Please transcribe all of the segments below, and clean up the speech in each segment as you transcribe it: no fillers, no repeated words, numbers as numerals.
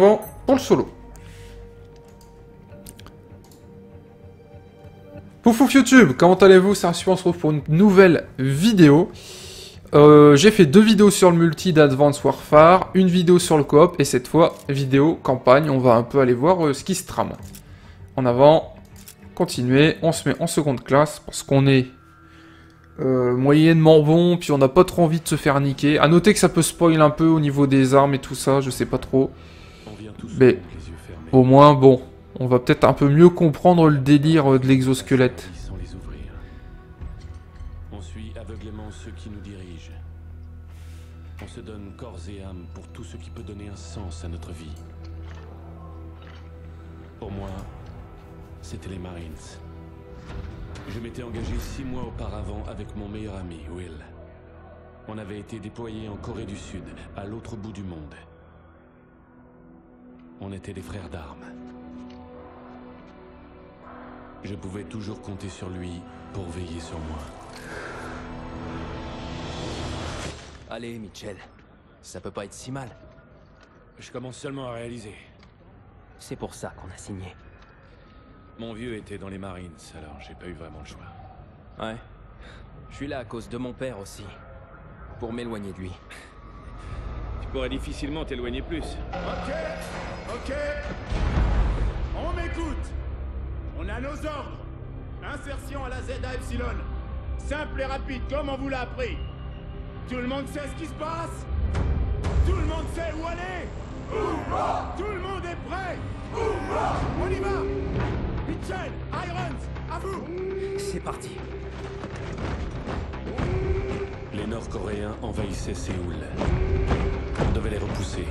avant pour le solo. Pouf pouf YouTube, comment allez-vous? C'est Rassus, on se retrouve pour une nouvelle vidéo. J'ai fait 2 vidéos sur le multi d'Advanced Warfare, une vidéo sur le coop, et cette fois, vidéo campagne. On va un peu aller voir ce qui se trame. En avant, continuer, on se met en seconde classe, parce qu'on est moyennement bon, puis on n'a pas trop envie de se faire niquer. A noter que ça peut spoil un peu au niveau des armes et tout ça, je sais pas trop. Mais au moins, bon, on va peut-être un peu mieux comprendre le délire de l'exosquelette. On suit aveuglément ceux qui nous dirigent. On se donne corps et âme pour tout ce qui peut donner un sens à notre vie. Pour moi, c'était les Marines. Je m'étais engagé 6 mois auparavant avec mon meilleur ami, Will. On avait été déployés en Corée du Sud, à l'autre bout du monde. On était des frères d'armes. Je pouvais toujours compter sur lui pour veiller sur moi. Allez, Mitchell. Ça peut pas être si mal. Je commence seulement à réaliser. C'est pour ça qu'on a signé. Mon vieux était dans les Marines, alors j'ai pas eu vraiment le choix. Ouais. Je suis là à cause de mon père aussi. Pour m'éloigner de lui. Tu pourrais difficilement t'éloigner plus. Ok. On m'écoute. On a nos ordres. Insertion à la ZA Epsilon. Simple et rapide, comme on vous l'a appris. Tout le monde sait ce qui se passe? Tout le monde sait où aller? Tout le monde est prêt? On y va! Mitchell, Irons, à vous! C'est parti. Les Nord-Coréens envahissaient Séoul. On devait les repousser.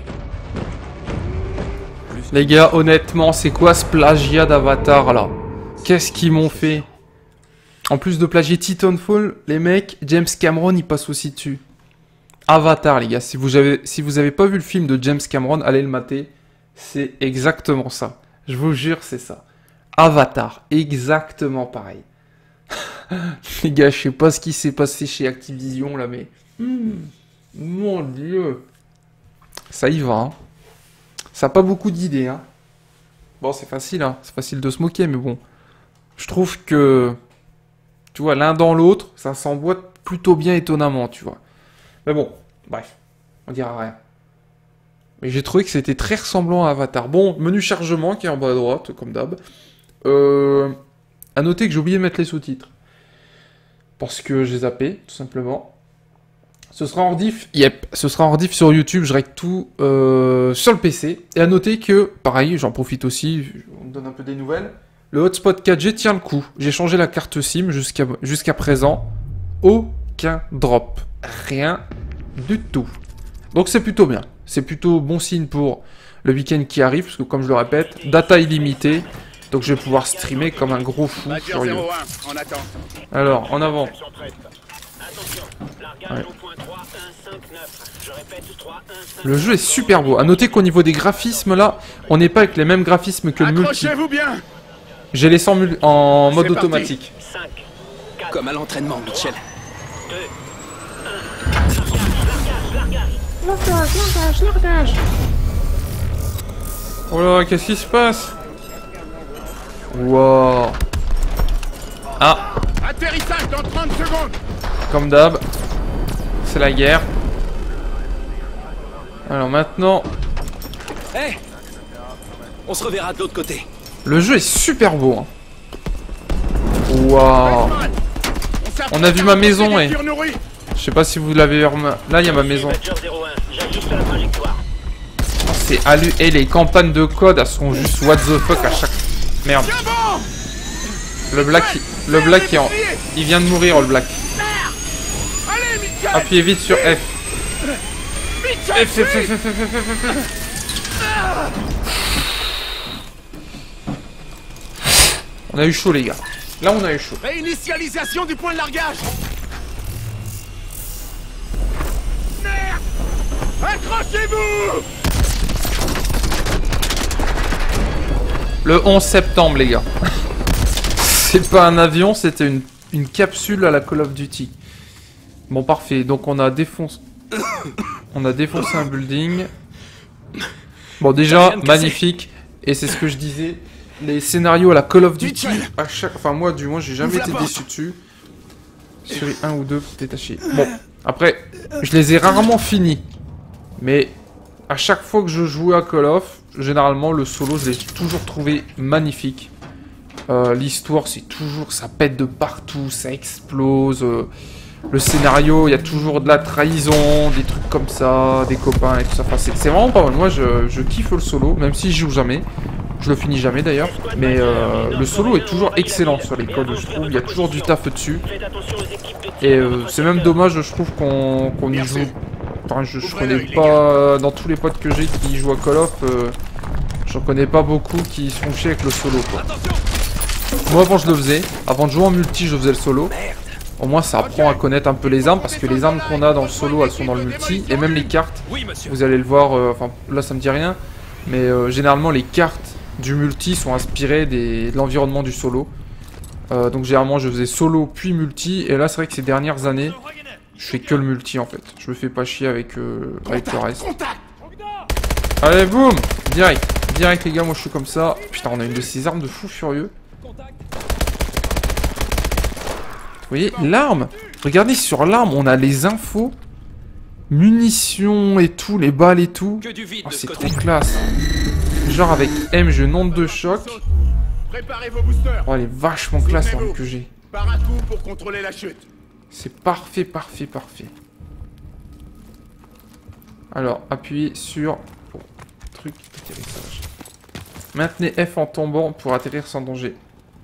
Les gars, honnêtement, c'est quoi ce plagiat d'Avatar là? Qu'est-ce qu'ils m'ont fait? En plus de plagier Titanfall, les mecs, James Cameron il passe aussi dessus. Avatar les gars, si vous avez pas vu le film de James Cameron, allez le mater. C'est exactement ça. Je vous jure, c'est ça. Avatar, exactement pareil. Les gars, je sais pas ce qui s'est passé chez Activision là, mais... mon dieu. Ça y va, hein. Ça a pas beaucoup d'idées, hein. Bon, c'est facile, hein. C'est facile de se moquer, mais bon. Je trouve que... Tu vois, l'un dans l'autre, ça s'emboîte plutôt bien étonnamment, tu vois. Mais bon, bref. On dira rien. Mais j'ai trouvé que c'était très ressemblant à Avatar. Bon, menu chargement qui est en bas à droite, comme d'hab. À noter que j'ai oublié de mettre les sous-titres. Parce que j'ai zappé, tout simplement. Ce sera en rediff, yep, ce sera en rediff sur YouTube, je règle tout sur le PC. Et à noter que, pareil, j'en profite aussi, on me donne un peu des nouvelles. Le hotspot 4G tient le coup. J'ai changé la carte SIM jusqu'à présent. Aucun drop. Rien du tout. Donc c'est plutôt bien. C'est plutôt bon signe pour le week-end qui arrive, parce que comme je le répète, data illimitée. Donc je vais pouvoir streamer comme un gros fou furieux. Alors, en avant. Ouais. Le jeu est super beau. A noter qu'au niveau des graphismes là, on n'est pas avec les mêmes graphismes que le multi. J'ai laissé en mode automatique. Comme à l'entraînement, Mitchell. Largage. Oh là, qu'est-ce qui se passe? Wow. Ah. Atterrissage dans 30 secondes. Comme d'hab. C'est la guerre. Alors maintenant... Hey, on se reverra de l'autre côté. Le jeu est super beau. Hein. Waouh. On a vu ma maison, et... Je sais pas si vous l'avez remarqué. Là, il y a ma maison. C'est allu. Et les campagnes de code, elles sont juste what the fuck à chaque... Merde. Le black, il vient de mourir, le black. Appuyez vite sur F. F. On a eu chaud, les gars. Là, on a eu chaud. Réinitialisation du point de largage. Merde. Accrochez-vous. Le 11 septembre, les gars. C'est pas un avion, c'était une capsule à la Call of Duty. Bon, parfait. Donc, on a défoncé un building. Bon, déjà, magnifique. Et c'est ce que je disais. Les scénarios à la Call of Duty, à chaque... Enfin, moi, du moins, j'ai jamais été déçu dessus. Sur les 1 ou 2 détachés. Bon, après, je les ai rarement finis. Mais à chaque fois que je jouais à Call of, généralement, le solo, je l'ai toujours trouvé magnifique. L'histoire, c'est toujours... Ça pète de partout, ça explose. Le scénario, il y a toujours de la trahison, des trucs comme ça, des copains et tout ça. Enfin, c'est vraiment pas mal. Moi, je kiffe le solo, même si je joue jamais. Je le finis jamais d'ailleurs. Mais le solo est toujours excellent sur les codes, je trouve. Il y a toujours du taf dessus. Et c'est même dommage, je trouve, qu'on y joue. Enfin, je connais pas... Dans tous les potes que j'ai qui jouent à Call of, j'en connais pas beaucoup qui se font chier avec le solo, quoi. Moi, avant, je le faisais. Avant de jouer en multi, je faisais le solo. Au moins, ça apprend à connaître un peu les armes, parce que les armes qu'on a dans le solo, elles sont dans le multi. Et même les cartes, vous allez le voir, enfin, là, ça me dit rien. Mais généralement, les cartes du multi sont inspirées de l'environnement du solo. Donc, généralement, je faisais solo puis multi. Et là, c'est vrai que ces dernières années, je fais que le multi, en fait. Je me fais pas chier avec le reste. Allez, boum! Direct, les gars, moi, je suis comme ça. Putain, on a une de ces armes de fou furieux. Vous voyez, l'arme, regardez sur l'arme, on a les infos, munitions et tout, les balles et tout. Oh, c'est trop classe. Genre avec M, je nombre de choc. Oh, elle est vachement classe l'arme que j'ai. C'est parfait. Alors, appuyez sur truc atterrissage. Maintenez F en tombant pour atterrir sans danger.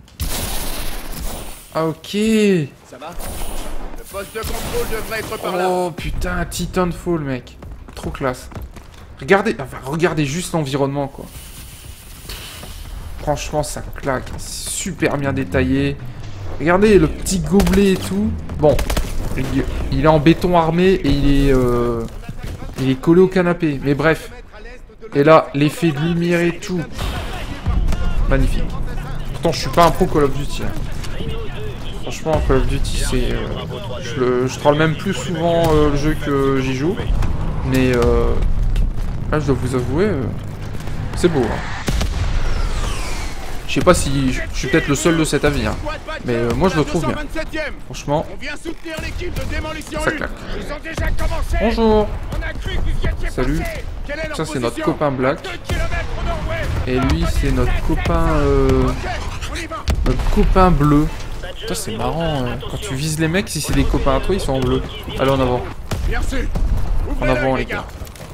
Ah, ok. Ça va? Le poste de contrôle devrait être par là. Oh putain, Titanfall, mec. Trop classe. Regardez juste l'environnement, quoi. Franchement, ça claque. Super bien détaillé. Regardez le petit gobelet et tout. Bon, il est en béton armé et il est collé au canapé. Mais bref. Et là, l'effet de lumière et tout. Magnifique. Pourtant, je suis pas un pro Call of Duty. Hein. Franchement, Call of Duty, c'est... je troll même plus souvent le jeu que j'y joue. Mais là, je dois vous avouer, c'est beau. Hein. Je sais pas si... Je suis peut-être le seul de cet avis. Hein. Mais moi, je le trouve bien. Franchement, ça claque. Bonjour. Salut. Ça, c'est notre copain Black. Et lui, c'est notre copain... Notre copain bleu. Putain, c'est marrant, quand tu vises les mecs, si c'est des copains à toi, ils sont en bleu. Allez, en avant. En avant, les gars.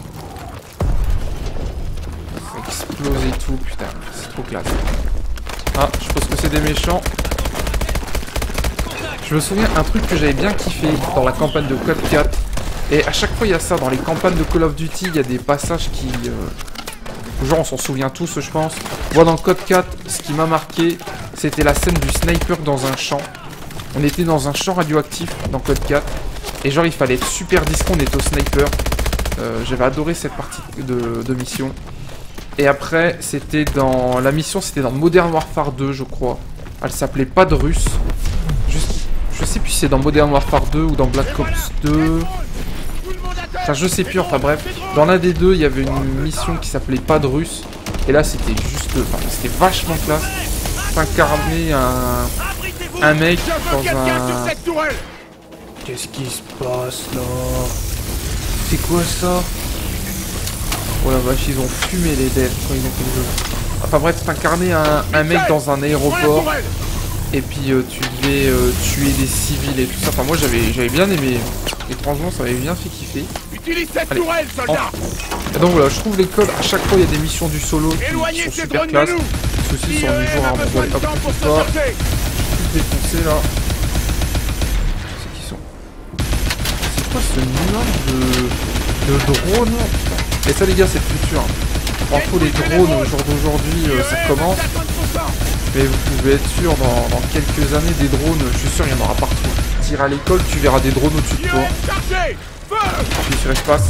Ça explose et tout, putain, c'est trop classe. Ah, je pense que c'est des méchants. Je me souviens un truc que j'avais bien kiffé dans la campagne de Code 4. Et à chaque fois, il y a ça. Dans les campagnes de Call of Duty, il y a des passages qui... Genre, on s'en souvient tous, je pense. Moi, dans Code 4, ce qui m'a marqué, c'était la scène du sniper dans un champ. On était dans un champ radioactif dans Code 4. Et genre, il fallait être super discret, on était au sniper. J'avais adoré cette partie de mission. Et après, c'était dans... La mission, c'était dans Modern Warfare 2, je crois. Elle s'appelait Pas de Russe. Je sais plus si c'est dans Modern Warfare 2 ou dans Black Ops 2. Enfin, je sais plus, enfin bref. Dans l'un des deux, il y avait une mission qui s'appelait Pas de Russe. Et là, c'était juste... Enfin, c'était vachement classe. Incarner un mec dans un... Qu'est-ce qui se passe, là? C'est quoi, ça? Oh la vache, ils ont fumé les devs quand ils ont fait le jeu. Enfin bref, t'incarnais un mec dans un aéroport. Et puis tu devais tuer des civils et tout ça. Enfin moi j'avais bien aimé. Étrangement ça m'avait bien fait kiffer. Allez, et donc voilà, je trouve les codes, à chaque fois il y a des missions du solo qui sont super classe. Ceux-ci sont du jour à un bon. Hop, tout ça. Tout défoncé là. C'est qui sont? C'est quoi ce nuage de drones? Et ça les gars c'est le futur. Info les drones au jour d'aujourd'hui ça commence. Mais vous pouvez être sûr dans quelques années des drones, je suis sûr il y en aura partout. Tu iras à l'école, tu verras des drones au-dessus de toi. Puis sur espace.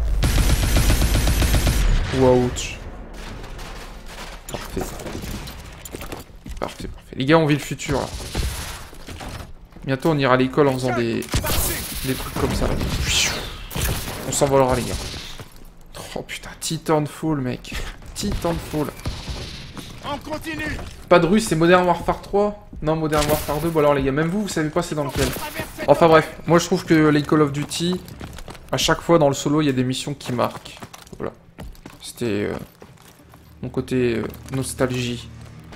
Waouh. Parfait. Parfait. Les gars on vit le futur là. Bientôt on ira à l'école en faisant des trucs comme ça. On s'envolera les gars. Oh putain, Titanfall, mec. Titanfall. On continue. Pas de russe, c'est Modern Warfare 3? Non, Modern Warfare 2. Bon alors les gars, même vous savez pas c'est dans lequel. Enfin bref, moi je trouve que les Call of Duty, à chaque fois dans le solo, il y a des missions qui marquent. Voilà. C'était mon côté nostalgie.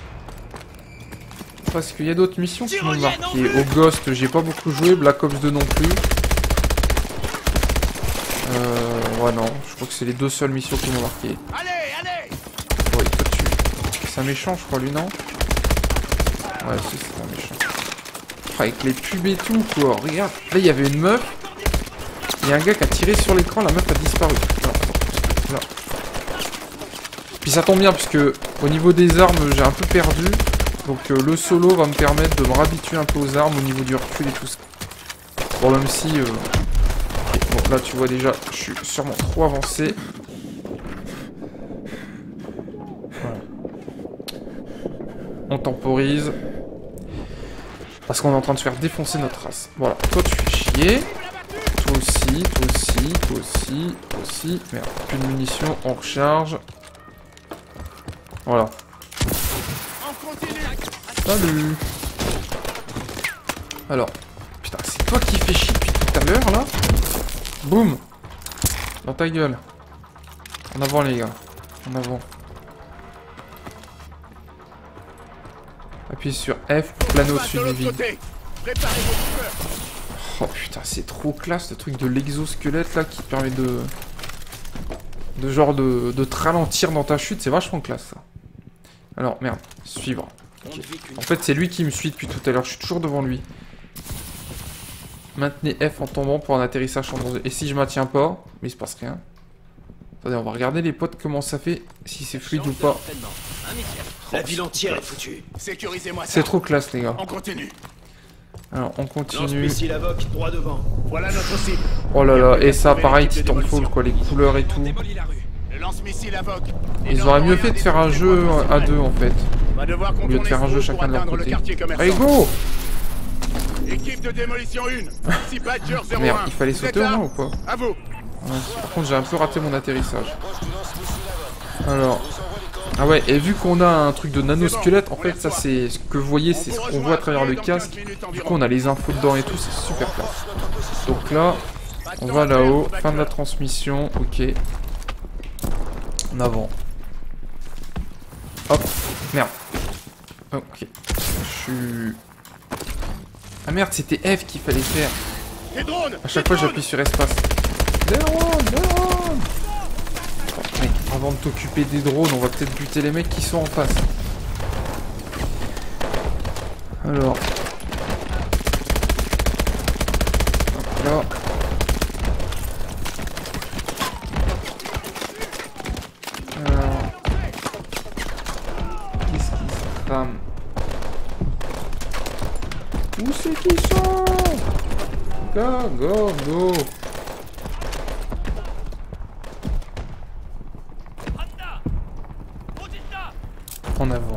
Parce qu'il y a d'autres missions qui m'ont marqué. Au Ghost, j'ai pas beaucoup joué. Black Ops 2 non plus. Ouais, non. Je crois que c'est les deux seules missions qui m'ont marqué. Allez, allez. Ouais, toi, c'est un méchant, je crois, lui, non? Ouais, si, c'est un méchant. Avec les pubs et tout, quoi. Regarde. Là, il y avait une meuf. Il y a un gars qui a tiré sur l'écran. La meuf a disparu. Là. Puis ça tombe bien, puisque au niveau des armes, j'ai un peu perdu. Donc le solo va me permettre de me réhabituer un peu aux armes au niveau du recul et tout ça. Bon, même si... Bon, là, tu vois déjà, je suis sûrement trop avancé. Voilà. On temporise. Parce qu'on est en train de se faire défoncer notre race. Voilà, toi tu fais chier. Toi aussi, toi aussi, toi aussi, toi aussi. Merde, plus de munitions, on recharge. Voilà. Salut. Alors, putain, c'est toi qui fais chier depuis tout à l'heure là. Boum. Dans ta gueule. En avant les gars. En avant. Appuyez sur F pour planer au-dessus du vide. Oh putain, c'est trop classe le truc de l'exosquelette là qui permet de te ralentir dans ta chute, c'est vachement classe ça. Alors merde, suivre. Okay. En fait c'est lui qui me suit depuis tout à l'heure, je suis toujours devant lui. Maintenez F en tombant pour un atterrissage en danger. Et si je maintiens pas, mais il se passe rien. Attendez, on va regarder les potes comment ça fait, si c'est fluide ou pas. La ville entière est foutue. Sécurisez-moi ça. C'est trop classe les gars. On continue. Alors on continue. Lance-missile Avoc, droit devant. Voilà notre cible. Oh là là, et ça pareil Titanfall quoi, les couleurs et tout. Le lance-missile Avoc. Ils auraient mieux fait de faire un jeu à deux en fait. On va devoir Au lieu de faire un jeu contourner chacun de leur pour côté. atteindre le quartier commerçant. Allez go. Équipe de démolition 1. Ici Badger 01. Merde, il fallait Vous sauter êtes au là moins ou pas? À vous. Ouais, par contre j'ai un peu raté mon atterrissage. Alors... Ah ouais, et vu qu'on a un truc de nanosquelette, en fait ça c'est ce que vous voyez, c'est ce qu'on voit à travers le casque. Du coup on a les infos dedans et tout, c'est super classe. Donc là, on va là-haut, fin de la transmission, ok. En avant. Hop, merde. Ok, je suis... Ah merde, c'était F qu'il fallait faire. Des drones. À chaque fois j'appuie sur espace. Des drones. Mec, avant de t'occuper des drones, on va peut-être buter les mecs qui sont en face. Alors. Hop là. Alors. Qu'est-ce qui se crame? Où c'est qu'ils sont? Go, go, go. En avant.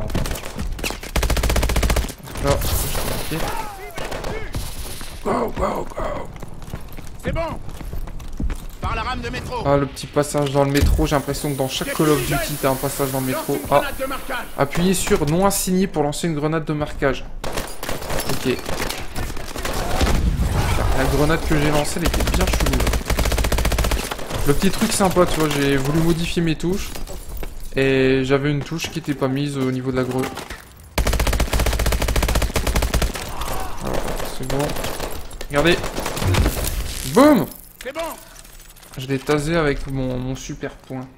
Là, je go, go, go. C'est bon. Par la rame de métro. Ah, le petit passage dans le métro. J'ai l'impression que dans chaque Call of Duty, t'as un passage dans le métro. Ah, appuyez sur non assigné pour lancer une grenade de marquage. Ok. La grenade que j'ai lancée, elle était bien chelou. Le petit truc sympa, tu vois, j'ai voulu modifier mes touches. Et j'avais une touche qui était pas mise au niveau de la grue. Alors, c'est bon. Regardez. Boum. C'est bon. Je l'ai tasé avec mon super point.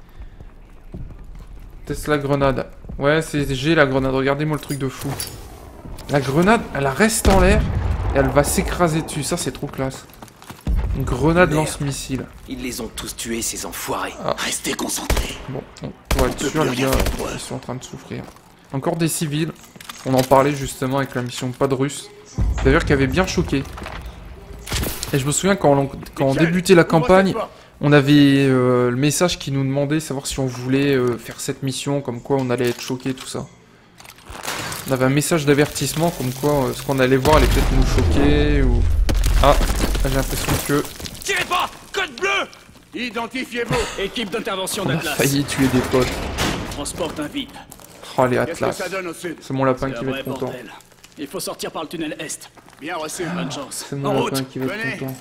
Teste la grenade. Ouais, c'est G la grenade. Regardez-moi le truc de fou. La grenade, elle reste en l'air et elle va s'écraser dessus. Ça, c'est trop classe. Une grenade lance-missile. Ils les ont tous tués, ces enfoirés. Ah. Restez concentrés. Bon, pour être sûr, les gars, ils sont en train de souffrir. Encore des civils. On en parlait justement avec la mission Pas de Russe. D'ailleurs, qui avait bien choqué. Et je me souviens quand on débutait la campagne, on avait le message qui nous demandait savoir si on voulait faire cette mission, comme quoi on allait être choqué, tout ça. On avait un message d'avertissement, comme quoi ce qu'on allait voir allait peut-être nous choquer, ou... Ah, j'ai l'impression que... Tirez pas! Code bleu! Identifiez-vous. Équipe d'intervention On a d'Atlas. failli tuer des potes. Transporte un vide. Oh les Qu'est-ce que Atlas. ça donne au sud? C'est mon lapin C'est qui un va vrai être content. bordel. Il faut sortir par le tunnel Est. Bien reçu. Bonne chance. C'est En mon route. lapin qui va être Venez. content.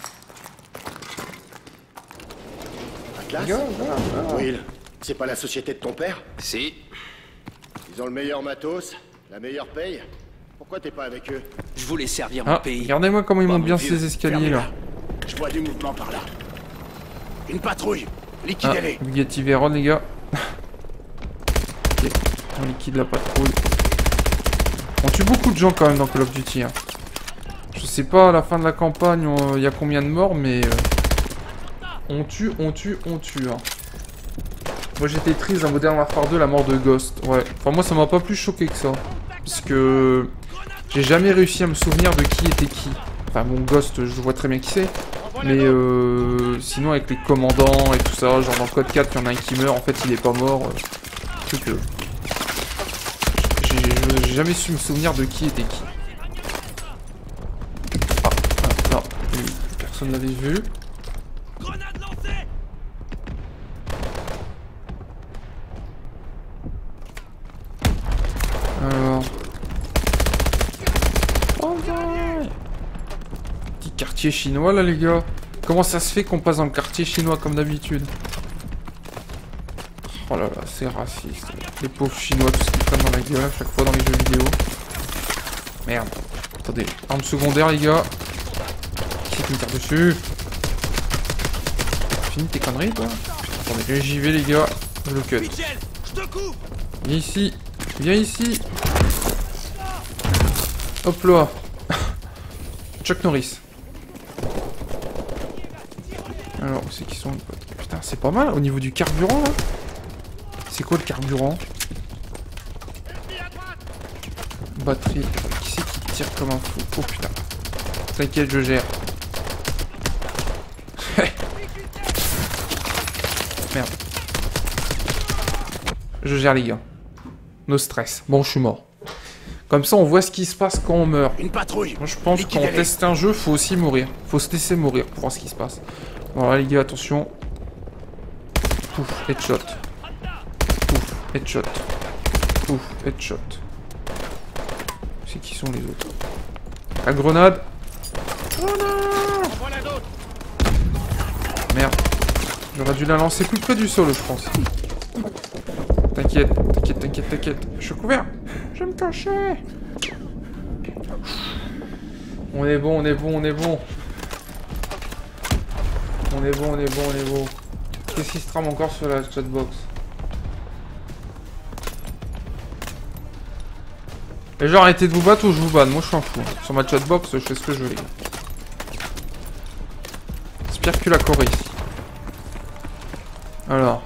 Atlas? Will, c'est pas la société de ton père? Si. Ils ont le meilleur matos, la meilleure paye. Pourquoi t'es pas avec eux? Je voulais servir mon Ah, pays. regardez-moi comment ils Bah, montent mon bien vieux, ces escaliers là. Je vois du mouvement par là. Une patrouille. Ah, Liquidez-les. Bugatti Veyron les gars. Ok, on liquide la patrouille. On tue beaucoup de gens quand même dans Call of Duty. Hein. Je sais pas à la fin de la campagne il y a combien de morts, mais on tue. Hein. Moi j'étais triste dans Modern Warfare 2, la mort de Ghost. Ouais. Enfin moi ça m'a pas plus choqué que ça. Parce que j'ai jamais réussi à me souvenir de qui était qui. Enfin bon Ghost je vois très bien qui c'est. Mais sinon avec les commandants et tout ça, genre dans Code 4 il y en a un qui meurt, en fait il est pas mort. Truc j'ai jamais su me souvenir de qui était qui. Ah, non, personne l'avait vu. Alors. Oh ouais. Petit quartier chinois là les gars. Comment ça se fait qu'on passe dans le quartier chinois comme d'habitude? Oh là là, c'est raciste. Les pauvres chinois, tout ce qu'ils prennent dans la gueule à chaque fois dans les jeux vidéo. Merde. Attendez, arme secondaire les gars. Qui c'est qui me tire dessus? Fini tes conneries toi? Attendez, j'y vais les gars. Je le cut. Viens ici. Viens ici. Hop là. Chuck Norris. Alors, où c'est qu'ils sont les potes? Putain, c'est pas mal au niveau du carburant là. C'est quoi le carburant? Batterie. Qui c'est qui tire comme un fou? Oh putain. T'inquiète, je gère. Merde. Je gère les gars. No stress. Bon, je suis mort. Comme ça, on voit ce qui se passe quand on meurt. Une patrouille. Moi, je pense que quand on teste un jeu, faut aussi mourir. Faut se laisser mourir pour voir ce qui se passe. Voilà, les gars, attention. Pouf, headshot. Pouf, headshot. Pouf, headshot. C'est qui sont les autres? La grenade. Oh non! Merde. J'aurais dû la lancer plus près du sol, je pense. T'inquiète, t'inquiète, t'inquiète, t'inquiète. Je suis couvert. Je vais me cacher. On est bon, on est bon, on est bon. On est bon, on est bon, on est bon. Qu'est-ce qui se trame encore sur la chatbox? Et genre arrêtez de vous battre ou je vous banne, moi je suis un fou. Sur ma chatbox, je fais ce que je veux les gars. C'est pire que la Corée ici. Alors,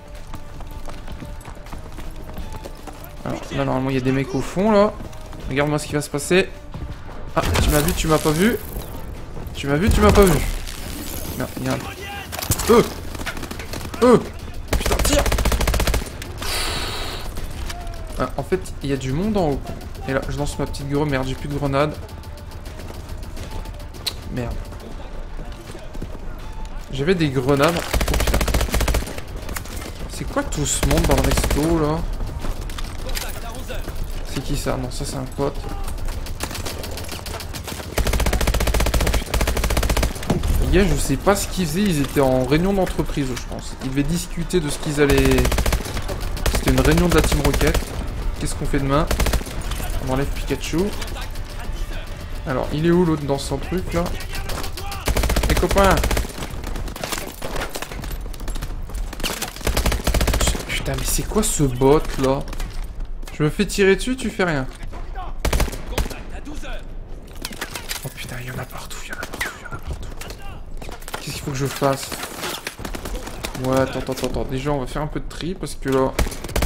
là normalement il y a des mecs au fond là. Regarde-moi ce qui va se passer. Ah, tu m'as vu, tu m'as pas vu. Tu m'as vu, tu m'as pas vu. Merde, il y a un... Putain, tire. Ah, en fait, il y a du monde en haut. Et là, je lance ma petite grenade. Merde, j'ai plus de grenade. Merde. J'avais des grenades. Oh putain. C'est quoi tout ce monde dans le resto là? C'est qui ça? Non, ça c'est un pote. Les gars, je sais pas ce qu'ils faisaient. Ils étaient en réunion d'entreprise, je pense. Ils devaient discuter de ce qu'ils allaient... C'était une réunion de la Team Rocket. Qu'est-ce qu'on fait demain? On enlève Pikachu. Alors, il est où l'autre dans son truc là? Les copains! Putain, mais c'est quoi ce bot là? Je me fais tirer dessus, tu fais rien. Oh putain, il y en a partout, il y en a partout, il y en a partout. Qu'est-ce qu'il faut que je fasse? Ouais, attends. Déjà, on va faire un peu de tri parce que là...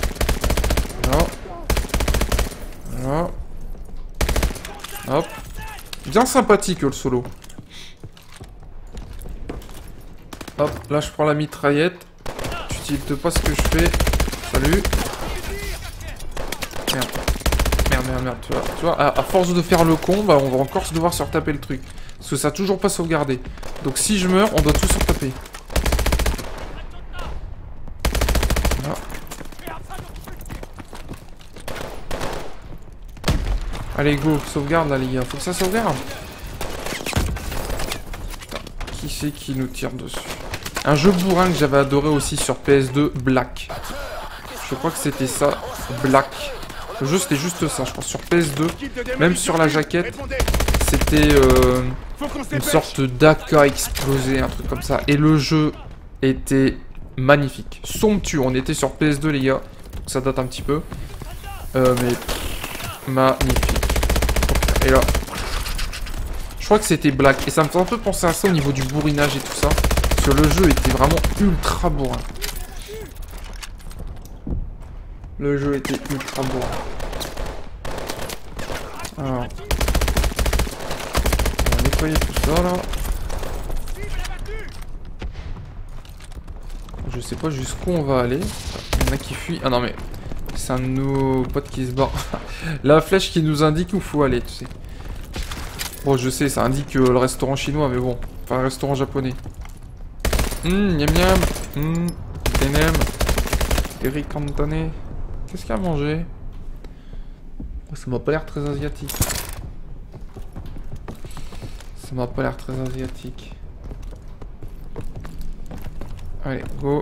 Là. Hop. Bien sympathique le solo. Hop, là je prends la mitraillette. Tu tiltes pas ce que je fais. Salut. Merde. Tu vois, à force de faire le con, bah, on va encore devoir se retaper le truc. Parce que ça a toujours pas sauvegardé. Donc si je meurs, on doit tout se retaper. Allez, go, sauvegarde là, les gars. Faut que ça sauvegarde. Putain, qui c'est qui nous tire dessus? Un jeu bourrin que j'avais adoré aussi sur PS2, Black. Je crois que c'était ça, Black. Le jeu, c'était juste ça, je pense. Sur PS2, même sur la jaquette, c'était une sorte d'AK explosé, un truc comme ça. Et le jeu était magnifique. Somptueux. On était sur PS2, les gars. Ça date un petit peu. Mais magnifique. Et là, je crois que c'était Black. Et ça me fait un peu penser à ça au niveau du bourrinage et tout ça. Parce que le jeu était vraiment ultra bourrin. Le jeu était ultra bourrin. Alors, on va nettoyer tout ça là. Je sais pas jusqu'où on va aller. Il y en a qui fuient. Ah non mais c'est un de nos potes qui se barre. La flèche qui nous indique où il faut aller, tu sais. Bon, je sais, ça indique le restaurant chinois, mais bon. Enfin, le restaurant japonais. Miam miam. Tenem. Eric Cantone. Qu'est-ce qu'il a mangé? Ça m'a pas l'air très asiatique. Ça m'a pas l'air très asiatique. Allez, go.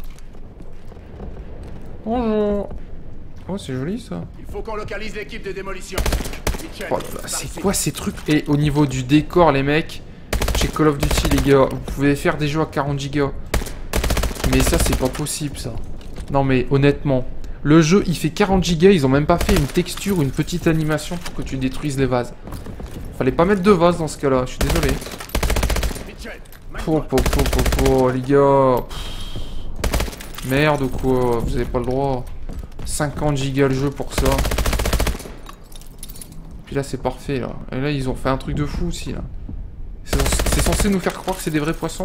Bonjour. Oh, c'est joli ça. Il faut qu'on localise l'équipe de démolition. Mitchell, Oh là là, c'est quoi ces trucs? Et au niveau du décor, les mecs, chez Call of Duty, les gars, vous pouvez faire des jeux à 40 gigas. Mais ça, c'est pas possible, ça. Non, mais honnêtement, le jeu, il fait 40 gigas, ils ont même pas fait une texture ou une petite animation pour que tu détruises les vases. Fallait pas mettre de vases dans ce cas-là, je suis désolé. Les gars. Merde quoi, vous avez pas le droit. 50 gigas le jeu pour ça. Puis là c'est parfait là. Et là ils ont fait un truc de fou aussi là. C'est censé nous faire croire que c'est des vrais poissons.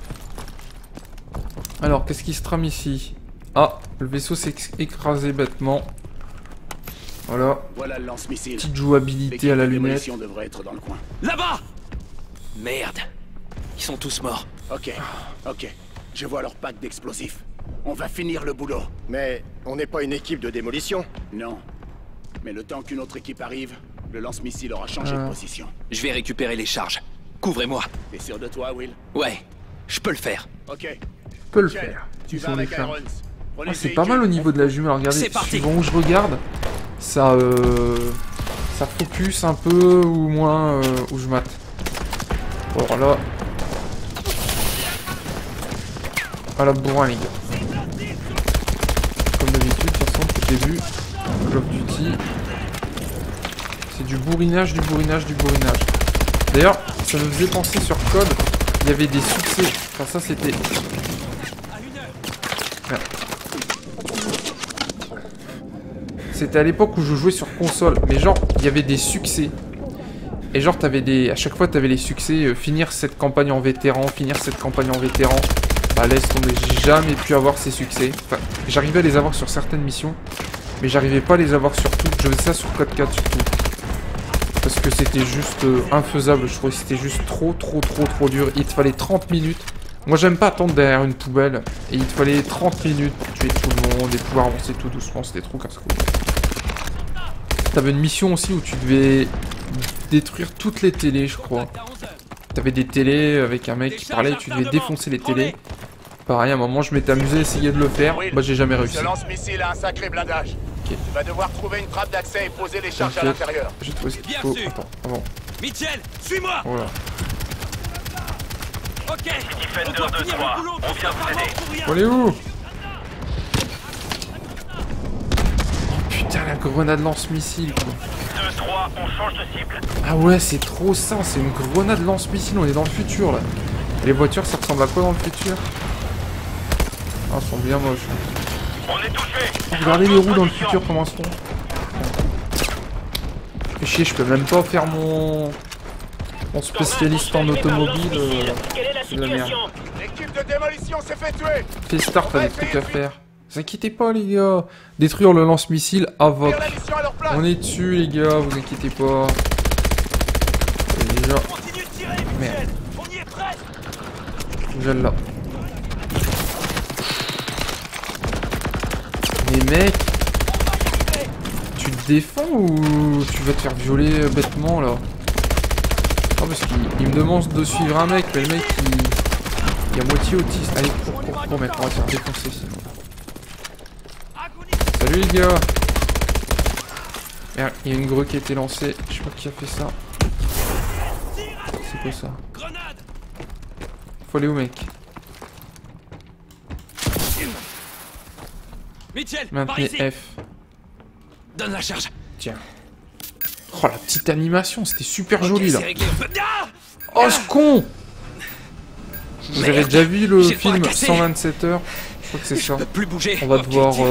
Alors qu'est-ce qui se trame ici? Ah, le vaisseau s'est écrasé bêtement. Voilà. Voilà le lance-missile. Petite jouabilité à la lunette. Devrait être dans le coin. Là-bas! Merde. Ils sont tous morts. Ok. Je vois leur pack d'explosifs. On va finir le boulot. Mais on n'est pas une équipe de démolition. Non. Mais le temps qu'une autre équipe arrive, le lance-missile aura changé de position. Je vais récupérer les charges. Couvrez-moi. T'es sûr de toi, Will? Ouais, je peux le faire. Ok. Je peux le Michel, faire. Tu Ils vas sont des avec femmes. Irons. Prenez Ah, le c'est pas véhicule. mal au niveau de la jumelle. Regardez, C'est parti. suivant où je regarde, ça focus un peu ou moins où je mate. Alors là, à la bourrin les gars. Comme d'habitude, de toute façon, depuis le début, Call of Duty, c'est du bourrinage, du bourrinage, du bourrinage. D'ailleurs, ça me faisait penser sur Code, il y avait des succès. Enfin ça c'était... Merde. C'était à l'époque où je jouais sur console, mais genre, il y avait des succès. Et genre, t'avais des... À chaque fois, t'avais les succès, finir cette campagne en vétéran, finir cette campagne en vétéran. Bah laisse tomber, j'ai jamais pu avoir ces succès. Enfin, j'arrivais à les avoir sur certaines missions, mais j'arrivais pas à les avoir sur toutes. Je faisais ça sur Code 4 surtout. Parce que c'était juste infaisable, je trouvais que c'était juste trop dur. Il te fallait 30 minutes. Moi j'aime pas attendre derrière une poubelle. Et il te fallait 30 minutes pour tuer tout le monde et pouvoir avancer tout doucement, c'était trop casse-couille. T'avais une mission aussi où tu devais détruire toutes les télés, je crois. T'avais des télés avec un mec qui parlait, tu devais défoncer les télés. Pareil, à un moment je m'étais amusé à essayer de le faire, moi j'ai jamais réussi. Ce lance-missile a un sacré blindage. Ok. Tu vas devoir trouver une trappe d'accès et poser les charges à T'inquiète, l'intérieur. j'ai trouvé ce qu'il Bien faut. sûr. Attends, avant. Mitchell, suis-moi! Voilà. Ok! On doit finir le boulot, on vient pour rien. On est où? Oh putain, la grenade lance-missile quoi. 2-3, on change de cible. Ah ouais, c'est trop ça, c'est une grenade lance-missile, on est dans le futur là. Les voitures, ça ressemble à quoi dans le futur? Ah, elles sont bien moches. On est touché. Oh, regardez les roues dans le futur, comment elles seront. Fais chier, je peux même pas faire mon spécialiste en automobile. C'est de la merde. L'équipe de démolition s'est fait tuer. Fais start, t'as des trucs à faire. Vous inquiétez pas les gars. Détruire le lance-missile AVOC. Tire la mission à leur place. On est dessus les gars, vous inquiétez pas. C'est déjà... Continue de tirer, Merde. Mitchell! On y est presque! Je là. Mais mec, tu te te défends ou tu vas te faire violer bêtement là? Ah, parce qu'il me demande de suivre un mec, mais le mec il est à moitié autiste. Allez, cours mec, on va se faire défoncer sinon. Salut les gars! Merde, il y a une grue qui a été lancée, je sais pas qui a fait ça. C'est quoi ça? Faut aller où mec? Mitchell, Maintenez F. donne la charge. Tiens. Oh la petite animation, c'était super joli là. C'est réglé, on peut... Ah Oh ce con! Vous avez déjà vu le J'ai le bras film cassé. 127 heures? Je crois que c'est ça. Je peux plus bouger. On va Ok, devoir... tire.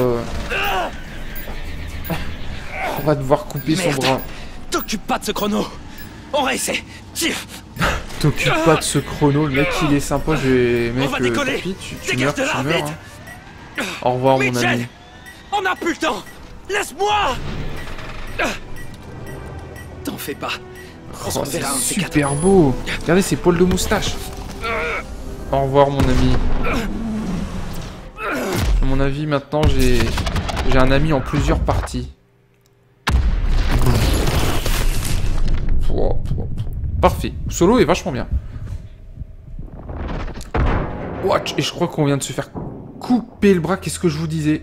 On va devoir couper son Merde. bras. T'occupe pas de ce chrono. On réessaie. Tire. T'occupe pas de ce chrono, le mec il est sympa, je vais... Mec, va décoller. tant pis, tu Dégage meurs, de là, tu meurs. vite. Hein. Au revoir mon Mitchell, ami. on n'a plus le temps. Laisse-moi. T'en fais pas. On se Oh, reverra un de c'est ces quatre. super beau. Regardez ses poils de moustache. Au revoir mon ami. À mon avis maintenant j'ai un ami en plusieurs parties. Parfait. Solo est vachement bien. Watch. Et je crois qu'on vient de se faire couper le bras. Qu'est-ce que je vous disais?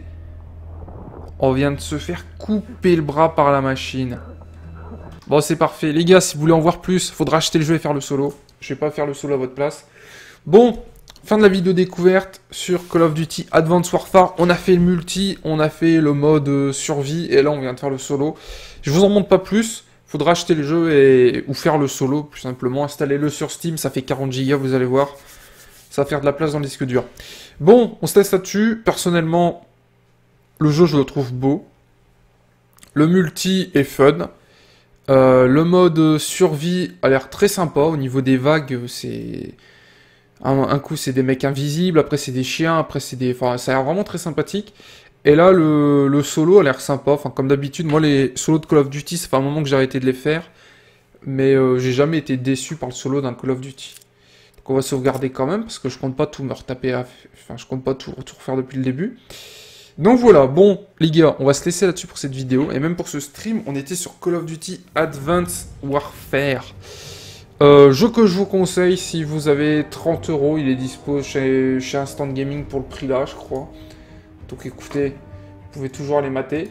On vient de se faire couper le bras par la machine. Bon, c'est parfait. Les gars, si vous voulez en voir plus, faudra acheter le jeu et faire le solo. Je vais pas faire le solo à votre place. Bon, fin de la vidéo découverte sur Call of Duty Advanced Warfare. On a fait le multi, on a fait le mode survie, et là, on vient de faire le solo. Je vous en montre pas plus. Faudra acheter le jeu ou faire le solo, plus simplement. Installez-le sur Steam, ça fait 40 Go, vous allez voir. Ça va faire de la place dans le disque dur. Bon, on se teste là-dessus. Personnellement, le jeu, je le trouve beau. Le multi est fun. Le mode survie a l'air très sympa. Au niveau des vagues, c'est... Un coup, c'est des mecs invisibles. Après, c'est des chiens. Après, c'est des... Enfin, ça a l'air vraiment très sympathique. Et là, le solo a l'air sympa. Enfin, comme d'habitude, moi, les solos de Call of Duty, ça fait un moment que j'ai arrêté de les faire. Mais j'ai jamais été déçu par le solo d'un Call of Duty. Donc, on va sauvegarder quand même, parce que je compte pas tout me retaper à... Enfin, je compte pas tout refaire depuis le début. Donc voilà, bon, les gars, on va se laisser là-dessus pour cette vidéo. Et même pour ce stream, on était sur Call of Duty Advanced Warfare. Jeu que je vous conseille, si vous avez 30 €, il est dispo chez Instant Gaming pour le prix là, je crois. Donc écoutez, vous pouvez toujours aller mater.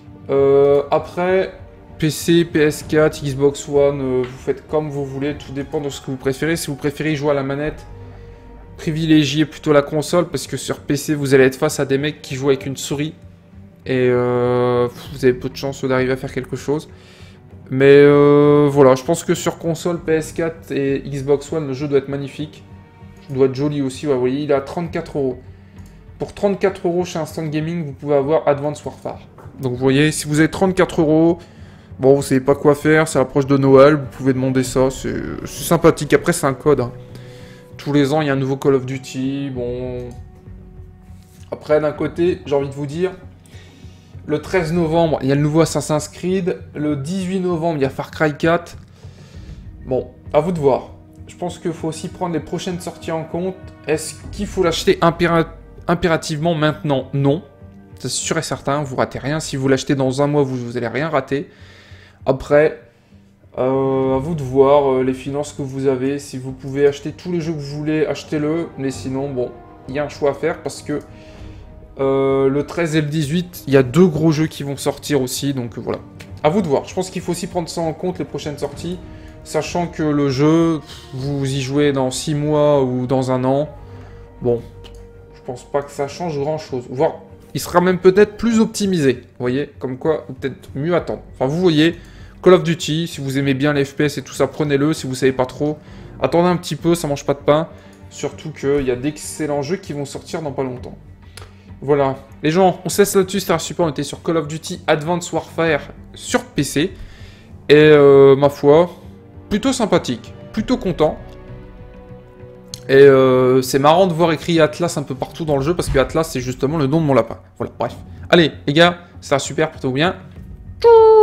Après, PC, PS4, Xbox One, vous faites comme vous voulez, tout dépend de ce que vous préférez. Si vous préférez jouer à la manette, privilégiez plutôt la console, parce que sur PC, vous allez être face à des mecs qui jouent avec une souris. Et vous avez peu de chance d'arriver à faire quelque chose. Mais voilà, je pense que sur console, PS4 et Xbox One, le jeu doit être magnifique. Il doit être joli aussi, ouais, vous voyez, il est à 34 €. Pour 34 € chez Instant Gaming, vous pouvez avoir Advanced Warfare. Donc vous voyez, si vous avez 34 €, bon, vous savez pas quoi faire, c'est l'approche de Noël, vous pouvez demander ça, c'est sympathique. Après, c'est un code, hein. Tous les ans, il y a un nouveau Call of Duty, bon... Après, d'un côté, j'ai envie de vous dire, le 13 novembre, il y a le nouveau Assassin's Creed, le 18 novembre, il y a Far Cry 4. Bon, à vous de voir. Je pense qu'il faut aussi prendre les prochaines sorties en compte. Est-ce qu'il faut l'acheter impérativement maintenant? Non. C'est sûr et certain, vous ratez rien. Si vous l'achetez dans un mois, vous allez rien rater. Après... à vous de voir les finances que vous avez. Si vous pouvez acheter tous les jeux que vous voulez, achetez-le. Mais sinon, bon, il y a un choix à faire parce que le 13 et le 18, il y a 2 gros jeux qui vont sortir aussi. Donc voilà, à vous de voir. Je pense qu'il faut aussi prendre ça en compte, les prochaines sorties. Sachant que le jeu, vous y jouez dans 6 mois ou dans un an. Bon, je pense pas que ça change grand-chose. Voire, il sera même peut-être plus optimisé. Vous voyez, comme quoi, peut-être mieux attendre. Enfin, vous voyez... Call of Duty, si vous aimez bien les FPS et tout ça, prenez-le. Si vous savez pas trop, attendez un petit peu, ça mange pas de pain. Surtout qu'il y a d'excellents jeux qui vont sortir dans pas longtemps. Voilà. Les gens, on se laisse là-dessus, c'était un super. On était sur Call of Duty Advanced Warfare sur PC. Et ma foi, plutôt sympathique. Plutôt content. Et c'est marrant de voir écrit Atlas un peu partout dans le jeu, parce que Atlas, c'est justement le nom de mon lapin. Voilà, bref. Allez, les gars, c'était un super, portez-vous bien. Tchou!